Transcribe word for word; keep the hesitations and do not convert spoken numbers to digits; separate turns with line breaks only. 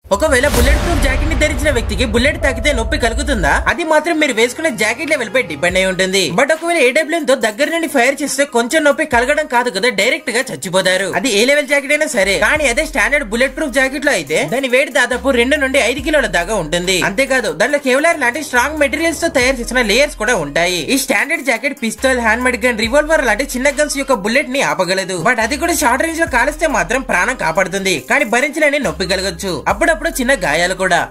ఒకవేళ bullet proof jacket ని ధరించిన వ్యక్తికి బుల్లెట్ తాకితే నొప్పి కలుగుతుందా? అది మాత్రం మీరు వేసుకునే జాకెట్ లెవెల్ పై డిపెండ్ అయి ఉంటుంది. బట్ ఒకవేళ ఏడబ్ల్యూఎం తో దగ్గర నుండి ఫైర్ చేస్తే కొంచెం నొప్పి కలగడం కాదు కదా, డైరెక్ట్ గా చచ్చిపోతారు. అది ఏ లెవెల్ జాకెట్ అయినా సరే. కానీ అదే స్టాండర్డ్ బుల్లెట్ ప్రూఫ్ జాకెట్ లో అయితే దాని వెయిట్ దాదాపు రెండు నుండి ఐదు కిలోల దాకా ఉంటుంది. అంతేకాదు దానిలో కేవలం లాంటి స్ట్రాంగ్ మెటీరియల్స్ తో తయారు చేసిన లేయర్స్ కూడా ఉంటాయి. ఈ standard jacket pistol, hand made gun, revolver లాంటి చిన్న గన్స్ యొక్క బుల్లెట్ ని ఆపగలదు. బట్ అది కూడా షార్ట్ రేంజ్ లో కాలిస్తే మాత్రం ప్రాణం కాపాడుతుంది. కానీ భరించలేని నొప్పి కలగొచ్చు, అప్పుడప్పుడు చిన్న గాయాలు కూడా.